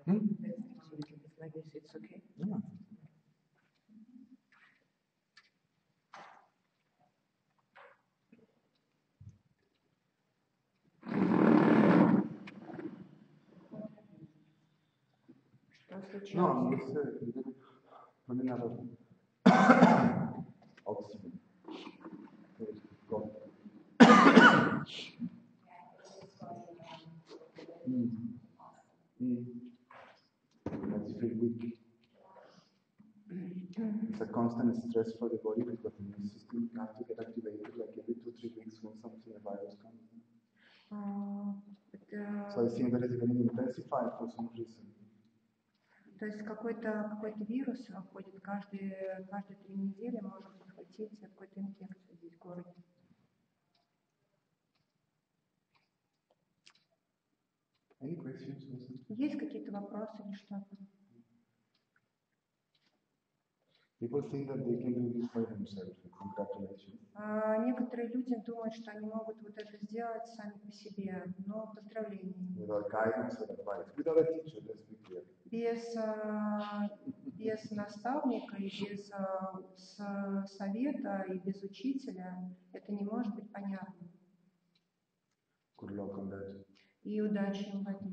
Like this, it's okay. Yeah. Что случилось? No, it's running out of oxygen. Makes you feel weak. It's a constant stress for the body because the immune system has to get activated like every 2-3 weeks when something a virus comes. So it seems that it's getting intensified for some reason. То есть какой-то вирус входит каждые 3 недели, может подхватить какую-то инфекцию здесь в городе. Any questions? Есть какие-то вопросы или что-то? People think that they can do this by themselves. Congratulations. Некоторые люди думают, что они могут вот это сделать сами по себе, но поздравления. Without guidance or advice. Without a teacher, let's be clear. Без наставника и без совета и без учителя это не может быть понятно. Good luck on that. И удачи им в этом.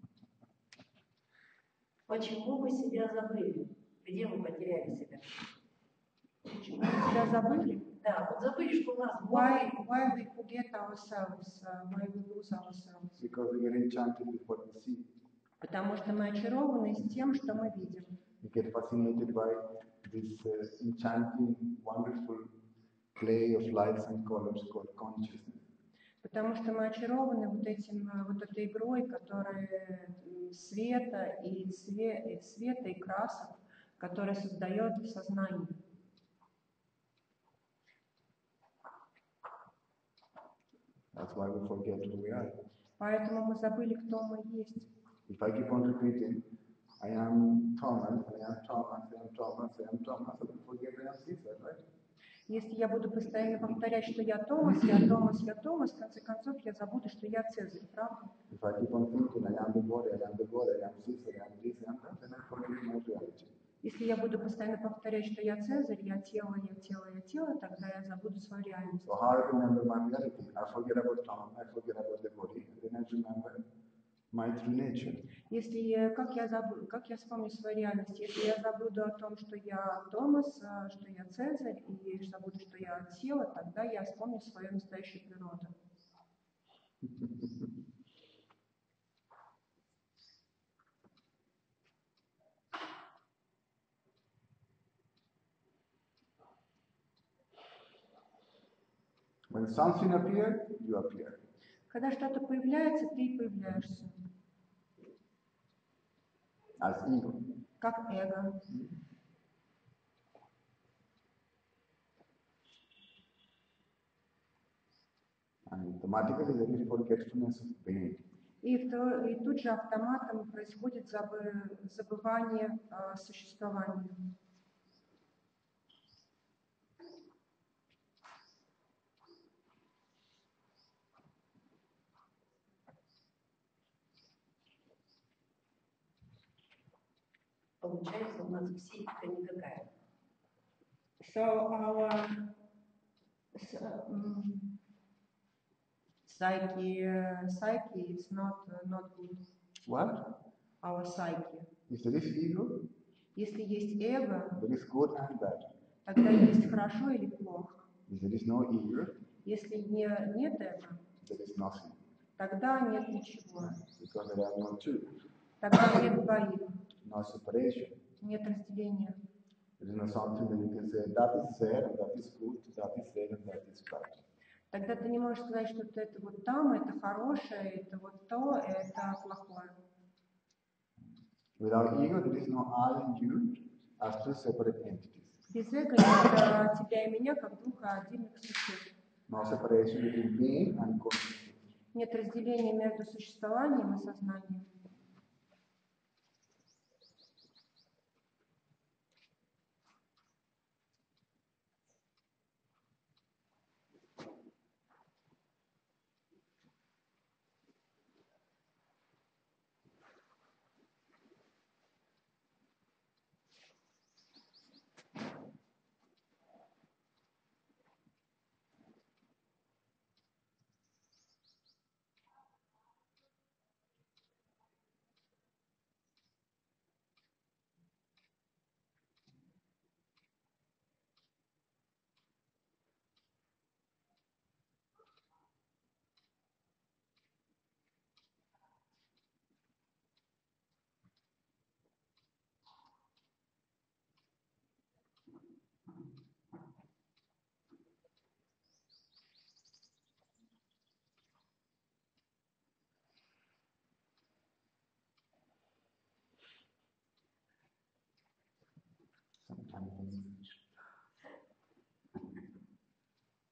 Почему вы себя забыли? Где вы потеряли себя? Почему мы себя забыли? Да, вот забыли, что у нас Why we forget ourselves? Why we lose ourselves? Because we are enchanted with what we see. Потому что мы очарованы с тем, что мы видим. We get fascinated by this enchanting, wonderful play of lights and colors called consciousness. Потому что мы очарованы вот этой игрой, которая света и красок, которая создает сознание. That's why we forget who we are. Поэтому мы забыли, кто мы есть. If I keep on repeating, I am Thomas, I am Thomas, I am Thomas, I am Thomas, I will forget I am Caesar, right? Если я буду постоянно повторять, что я Томас, я Томас, я Томас, в конце концов я забуду, что я Цезарь, правда? If I keep on thinking, I am the body, I am the God, I am Caesar, I am this, I am that, then I forget my reality. Если я буду постоянно повторять, что я Цезарь, я тело, я тело, я тело, тогда я забуду свою реальность. So how I remember my reality? I forget about Tom, I forget about the body, and then I remember my true nature. Как я вспомню свою реальность? Если я забуду о том, что я Томас, что я Цезарь, и забуду, что я тело, тогда я вспомню свою настоящую природу. When something appears, you appear. Когда что-то появляется, ты появляешься. As ego. Как эго. And automatically there is forgetfulness of pain. И тут же автоматом происходит забывание существования. Получается, у нас психика никакая. So our psyche is not good. What? Our psyche. If there is ego, Если есть эго, there is good and bad. тогда есть хорошо или плохо. If there is no ego, Если нет эго, there is nothing. тогда нет ничего. Because there are no two. Тогда нет двоих, No separation. нет разделения. There is no something that you can say, that is there, and that is good, that is there, and that is bad. Тогда ты не можешь сказать, что это вот там, это хорошее, это вот то, это плохое. Without ego, there is no I and you as two separate entities. Без эго нет тебя и меня как двух отдельных существ. No separation between being and consciousness. Нет разделения между существованием и сознанием.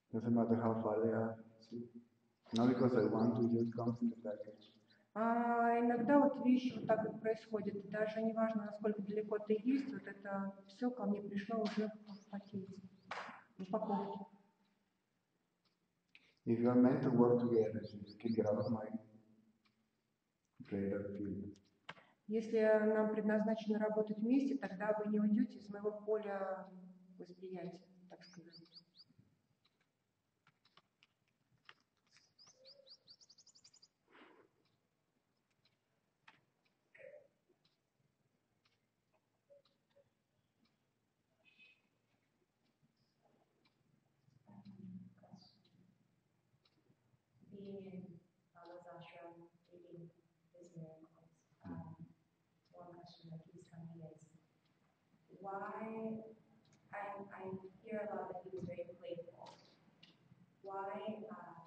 Doesn't matter how far they are. See? Not because I want to, just comes in the package. Иногда вот вещи вот так вот происходят. Даже не важно, насколько далеко ты есть, вот это все ко мне пришло уже в пакете, в упаковке. If you are meant to work together, you just get out of my greater field. Если нам предназначено работать вместе, тогда вы не уйдете из моего поля восприятия, так сказать. Being in Baba's ashram, reading his miracles, one question that keeps coming is, why, I hear a lot that he was very playful. Why,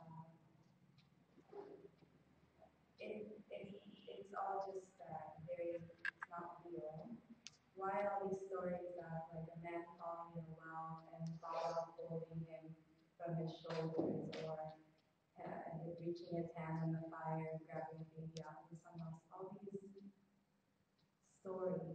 it's all just it's not real. Why all these stories of like a man falling in a well and Baba holding him from his shoulders, or reaching his hand in the fire and grabbing the baby out of someone else? All these stories.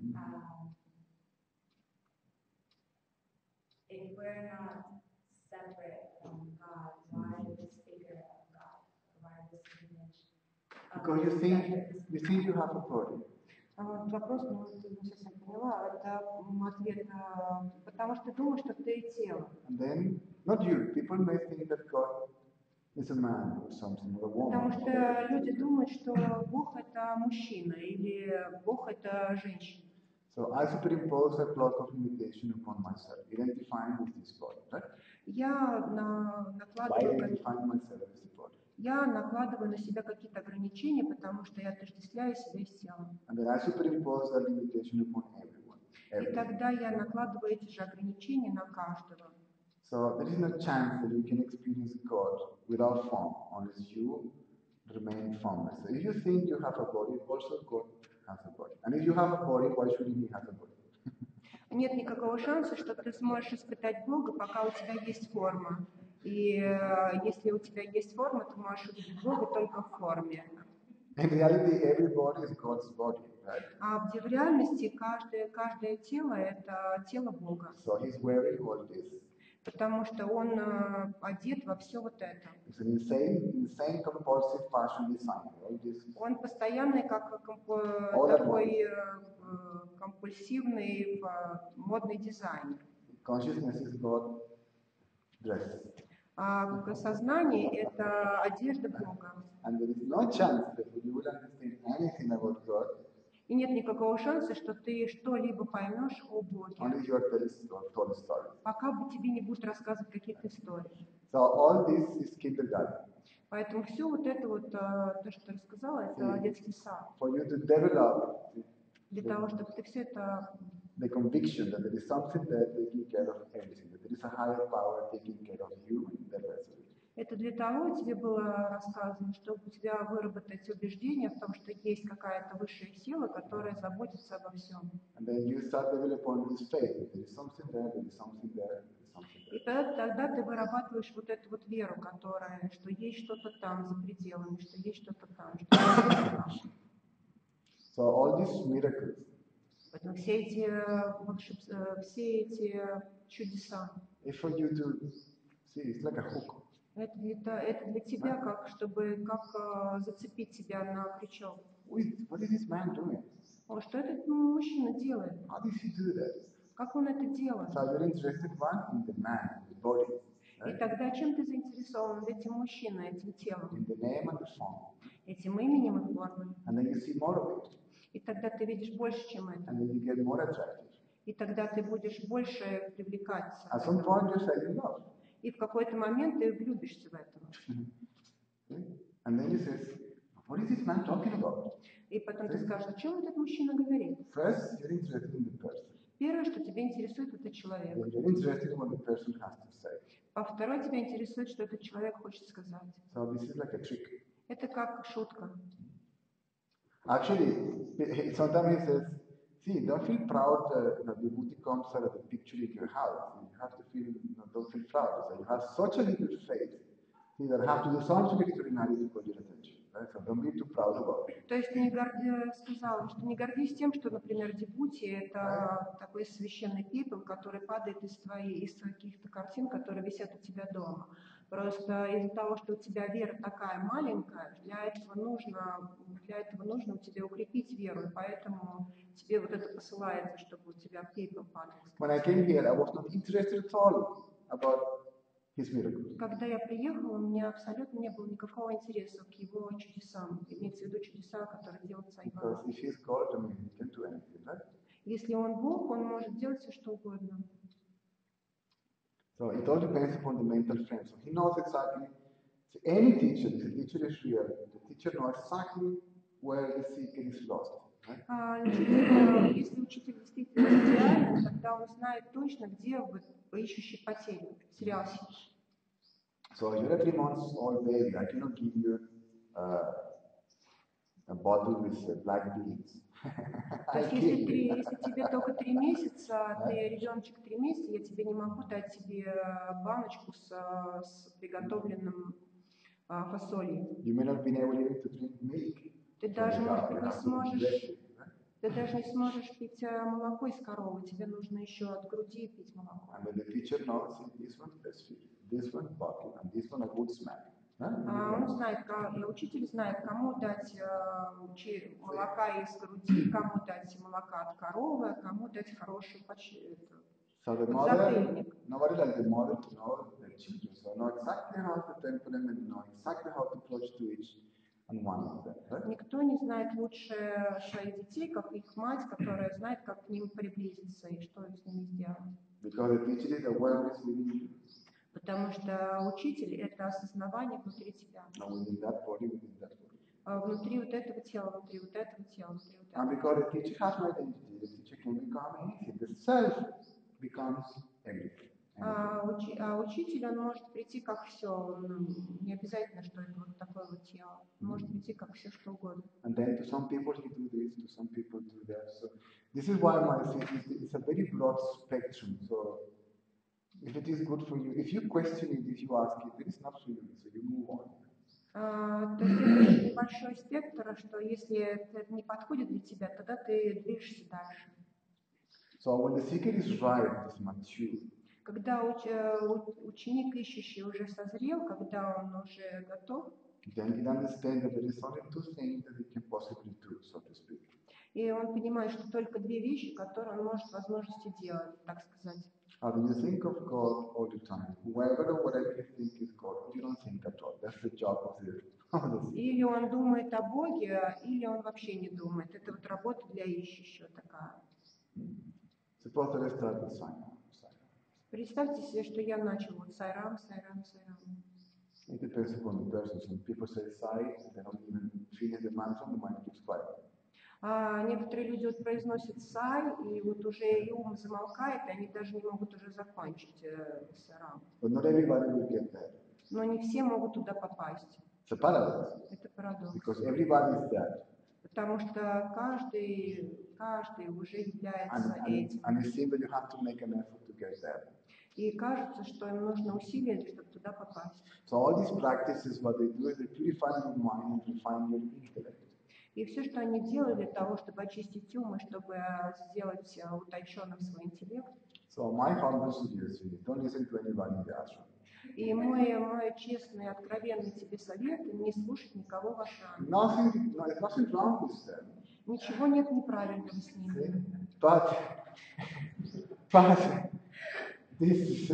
If we're not separate from God, why this figure of God? Why this image? Because you think you have a body. Вопрос, ну, не совсем поняла, это ответ, потому что думаю, что ты тело. And then, not you, people may think that God is a man or something, or a Потому woman. что люди думают, что Бог это мужчина или Бог это женщина. So I superimpose a block of limitation upon myself, identifying with this body, right? Я By identifying myself as a body. Я накладываю на себя какие-то ограничения, потому что я отождествляю себя с телом. And then I superimpose that limitation upon everyone. И тогда я накладываю эти же ограничения на каждого. So there is no chance that you can experience God without form, unless you remain formless. So if you think you have a body, also God has a body. And if you have a body, why shouldn't he have a body? Нет никакого шанса, что ты сможешь испытать Бога, пока у тебя есть форма. И если у тебя есть форма, ты можешь увидеть Бога только в форме. In reality, every body is God's body, right? А в реальности каждое тело – это тело Бога. So he's wearing all this. Потому что он одет во все вот это. It's an insane compulsive fashion design. All this. Он постоянный, как такой компульсивный модный дизайнер. Consciousness is God dressed. А сознание – это одежда Бога. And there is no chance that you will understand anything about God. И нет никакого шанса, что ты что-либо поймешь о Боге, пока бы тебе не будут рассказывать какие-то истории. So all this is kindergarten. Поэтому все вот это вот, то, что ты рассказала, это детский сад. For you to develop Для того, чтобы ты все это... the conviction that there is something there taking care of everything, that there is a higher power taking care of you and the rest of it. Это для того тебе было рассказано, чтобы у тебя выработать убеждение в том, что есть какая-то высшая сила, которая заботится обо всем. And then you start developing this faith. There is something there, there is something there, there is something there. И тогда ты вырабатываешь вот эту вот веру, которая, что есть что-то там за пределами, что есть что-то там, что есть что-то там. So all these miracles. Поэтому все эти чудеса. If for you to see, it's like a hook. Это для тебя, как зацепить тебя на крючок. What is this man doing? Что этот мужчина делает? How does he do that? Как он это делает? So you're interested in the man, in the body. И тогда чем ты заинтересован этим мужчиной, этим телом? In the name and the form. Этим именем и формой. And then you see more of it. И тогда ты видишь больше, чем это. And then you get more attractive. И тогда ты будешь больше привлекаться. At some point you say you love. И в какой-то момент ты влюбишься в этого. And then you say, what is this man talking about? И потом ты скажешь, о чем этот мужчина говорит? First, you're interested in the person. Первое, что тебя интересует, это человек. Then you're interested in what the person has to say. А второе, тебя интересует, что этот человек хочет сказать. So this is like a trick. Это как шутка. Actually, sometimes he says, See, don't feel proud that the booty comes out of the picture in your house. You have to feel, don't feel proud. So you have such a little faith. See, that have to do something extraordinary to call your attention. Right? So don't be too proud about it. То есть сказал, что не гордись тем, что, например, дебути – это такой священный пепел, который падает из каких-то картин, которые висят у тебя дома. Просто из-за того, что у тебя вера такая маленькая, для этого нужно у тебя укрепить веру, и поэтому тебе вот это посылается, чтобы у тебя пепел падал. When I came here, I was not interested at all about his miracles. Когда я приехала, у меня абсолютно не было никакого интереса к его чудесам, имеется в виду чудеса, которые делает Сайган. Because if he's God, I mean, he can do anything, right? Если он Бог, он может делать все, что угодно. So it all depends upon the mental frame. So he knows exactly. So any teacher, if the teacher is real, the teacher knows exactly where the seeker is lost. Right? Если учитель действительно идеален, тогда он знает точно, где ищущий потерю, потерялся. So you're a 3 months old baby. I cannot give you a bottle with black beans. То есть, если тебе только 3 месяца, ты ребеночек 3 месяца, я тебе не могу дать тебе баночку с приготовленным фасолью. You may not be able even to drink milk. Ты даже, может быть, не сможешь пить молоко из коровы, тебе нужно еще от груди пить молоко. And the teacher knows this one breastfeed, this one bottle, and this one a good smack. Он знает, учитель знает, кому дать молока из груди, кому дать молока от коровы, а кому дать хорошую So the mother, nobody like the mother to know the children, so know exactly how to temper them and know exactly how to approach to each and one of them. Right? Никто не знает лучше своих детей, как их мать, которая знает, как к ним приблизиться и что с ними сделать. Because the teacher is awareness within you. Потому что учитель – это осознавание внутри тебя. And within that body, within that body. Внутри вот этого тела, внутри вот этого тела, внутри вот этого. And because the teacher has no identity, the teacher can become anything. The self becomes everything. Учитель, он может прийти как все, не обязательно, что это вот такое вот тело. Он может прийти как все, что угодно. And then to some people he do this, to some people do that. So this is why my it's a very broad spectrum. So if it is good for you, if you question it, if you ask it, then it's not for you, so you move on. То есть это очень большой спектр, что если это не подходит для тебя, тогда ты движешься дальше. So when the seeker is ripe, is mature. Когда ученик ищущий уже созрел, когда он уже готов, then he understands that there is only 2 things that he can possibly do, so to speak. И он понимает, что только 2 вещи, которые он может возможности делать, так сказать. Do you think of God all the time? Whoever or whatever you think is God, you don't think at all. That's the job of the Или он думает о Боге, или он вообще не думает. Это вот работа для ищущего такая. Suppose let's start with Sai. Представьте себе, что я начал вот Сайрам. It depends upon the person. Some people say Sai, they don't even finish the mantra, the mind keeps quiet. Некоторые люди вот произносят Сай, и вот уже и ум замолкает, и они даже не могут уже закончить Сайрам. But not everybody will get there. Но не все могут туда попасть. It's a paradox. Это парадокс. Because everybody is there. Потому что каждый уже является этим. And it seems that you have to make an effort to get there. И кажется, что им нужно усилие, чтобы туда попасть. So all these practices, what they do is they purify your mind and refine your intellect. И все, что они делают для того, чтобы очистить ум и чтобы сделать утонченным свой интеллект. So my humble suggestion is don't listen to anybody in the ashram. И мой честный, откровенный тебе совет – не слушать никого в ашраме. Nothing wrong with them. Ничего нет неправильного с ними. But this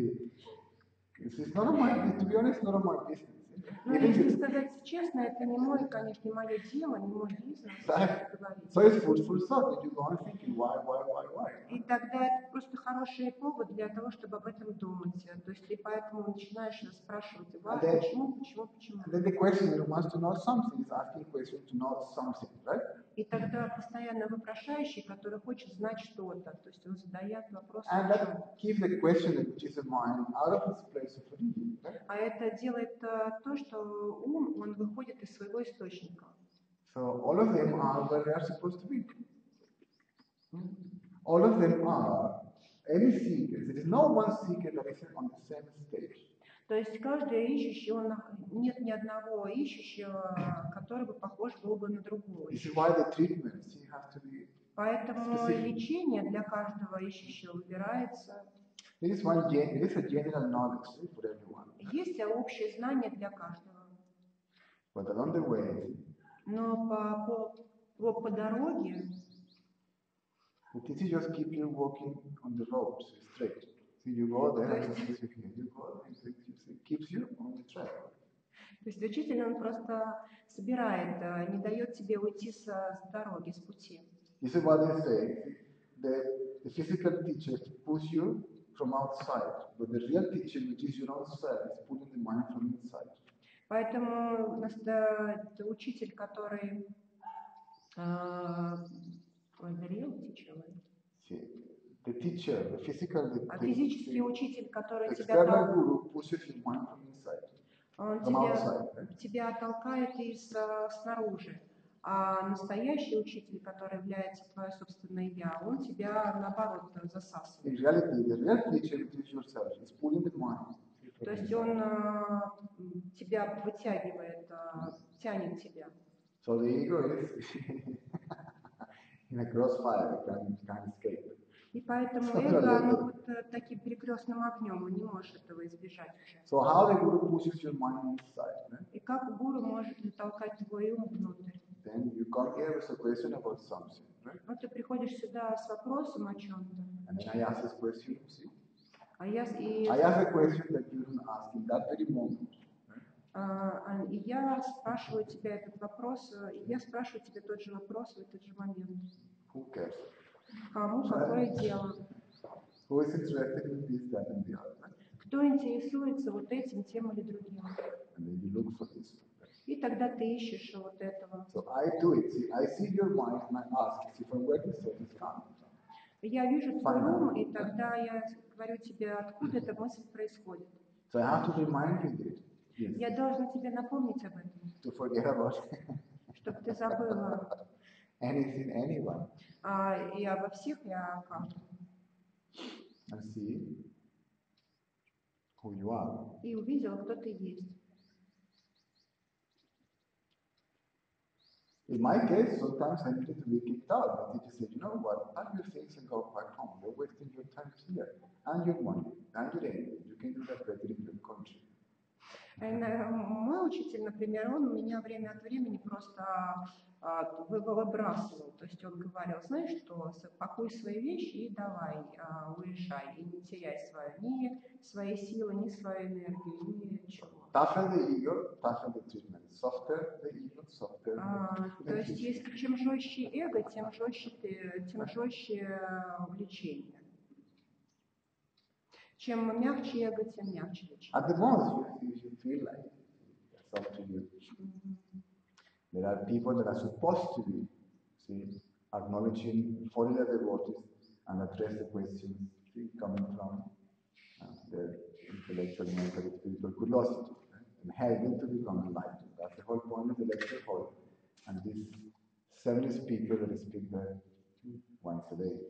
is not my, to be honest, not my business. Ну, если сказать честно, это не мой, конечно, не мое дело, не мой бизнес. So it's food for thought, and you go on thinking, why? И тогда это просто хороший повод для того, чтобы об этом думать. То есть ты поэтому начинаешь спрашивать, почему. And then the question who wants to know something is asking questions to know something, right? И тогда постоянно вопрошающий, который хочет знать что-то, то есть он задает вопрос. And that keeps the question which is a mind out of its place of origin, right? А это делает то, что ум, он выходит из своего источника. So all of them are where they are supposed to be. all of them are any seeker. There is no one seeker that is on the same stage. То есть каждый ищущий, нет ни одного ищущего, который бы похож был бы на другого. This is why the treatments have to be. Поэтому лечение для каждого ищущего выбирается. There is a general knowledge for everyone. Есть общее знание для каждого. But along the way, но по дороге the teacher just keep you walking on the road straight. So you go there, you go, it keeps you on the track. То есть учитель, он просто собирает, не дает тебе уйти с дороги, с пути. This is what they say. The physical teacher pulls you from outside, but the real teacher, which is your own self, is pulling the mind from inside. Поэтому это учитель, который the real teacher. The teacher, the physical, физический учитель, который external guru pushes your mind from inside. Он тебя толкает снаружи. А настоящий учитель, который является твое собственное я, он тебя наоборот засасывает. In reality, the real teacher, which is yourself, is pulling the mind. То есть он тебя вытягивает, тянет тебя. So the ego is in a crossfire, it can't escape. И поэтому эго, оно вот таким перекрестным огнем, он не может этого избежать уже. So how the guru pushes your mind inside? И как гуру может толкать твой ум внутрь? Then you come here with a question about something, right? Вот ты приходишь сюда с вопросом о чем-то. And then I ask this question, see? I ask a question that you don't ask in that very moment. И я спрашиваю тебя этот вопрос, и я спрашиваю тебя тот же вопрос в этот же момент. Who cares? Кому какое дело? Who is interested in this, that, and the other? Кто интересуется вот этим, тем или другим? And then you look for this. И тогда ты ищешь вот этого. So I do it. See, I see your mind and I ask, see, from where this thought is coming. Я вижу твой ум, и тогда я говорю тебе, откуда эта мысль происходит. So I have to remind you this. Yes. Я должна тебе напомнить об этом. To forget about it. Чтобы ты забыла. Anything, anyone. И обо всех, и о каждом. And see who you are. И увидела, кто ты есть. In my case, sometimes I needed to be kicked out. The teacher said, you know what, pack your things and go back home. You're wasting your time here, and your money, and your energy. You can do that better in your country. Мой учитель, например, он меня время от времени просто выбрасывал. То есть он говорил, знаешь что, пакуй свои вещи и давай, уезжай. И не теряй ни свои силы, ни свою энергию, ничего. Tougher the ego, tougher the treatment. Softer the ego, softer the То есть если чем жестче эго, тем жестче влечение. Чем мягче эго, тем мягче лечение. At the most, you feel like it's up to you. There are people that are supposed to be, see, acknowledging foreigner devotees and address the questions coming from their intellectual, mental, spiritual curiosity, right? And help them to become enlightened. That's the whole point of the lecture hall. And these 7 speakers that speak there once a day.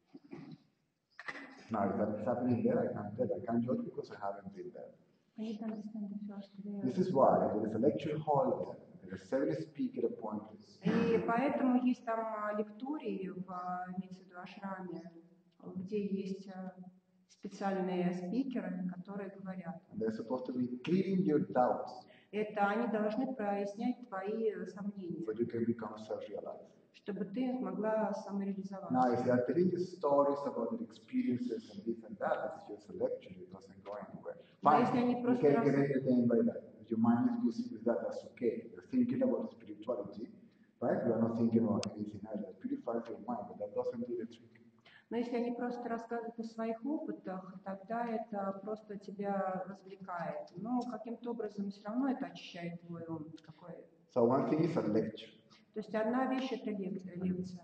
Now, if that is happening there, I can't tell. I can't judge because I haven't been there. This is why there is a lecture hall there. There are 7 speaker appointees. И поэтому есть там лектории имеется в виду ашраме, где есть специальные спикеры, которые говорят. And they're supposed to be clearing your doubts. Это они должны прояснять твои сомнения. So you can become self-realized. Чтобы ты могла самореализоваться. Now, if they are telling you stories about their experiences and this and that, it's just a lecture, it doesn't go anywhere. Fine, you can get entertained by that. If your mind is busy with that, that's okay. You're thinking about spirituality, right? You are not thinking about anything else. That purifies your mind, but that doesn't do the trick. Но если они просто рассказывают о своих опытах, тогда это просто тебя развлекает. Но каким-то образом все равно это очищает твой ум. So one thing is a lecture. То есть одна вещь это лекция.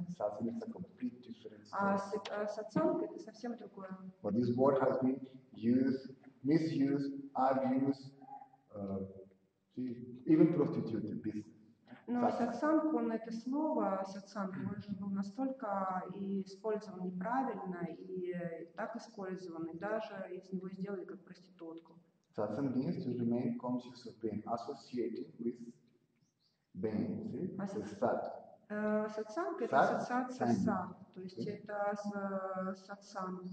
А сатсанг это совсем другое. But this word has been used, misused, abused, even prostituted business. Но сатсанг, он это слово, сатсанг, может был настолько и использован неправильно, и так использован, и даже из него сделали как проститутку. Satsang means to remain conscious of pain, associating with pain, see? With sat. Сатсанг — это Сат, ассоциация санг. с сат, то есть это сатсанг.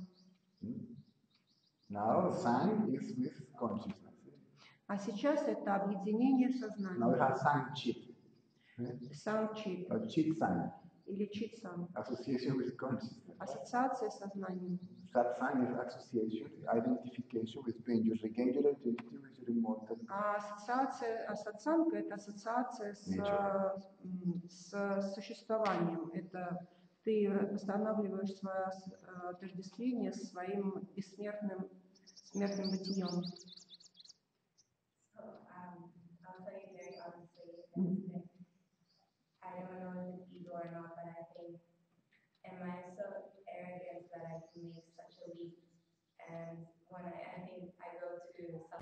Now sang is with consciousness. See? А сейчас это объединение Now we сознания. have sang chit. Санчит Or chit sang, или читсан. association with consciousness. Ассоциация с сознанием. Satsang is association, identification with pain. You regain your identity with your immortal. А сатсанг — это ассоциация с существованием. Это ты восстанавливаешь свое отождествление с своим бессмертным смертным бытием. So, I'll tell you very honestly, and I don't know if it's ego or not, but I think, am I so arrogant that I can make such a leap? And when I think I go to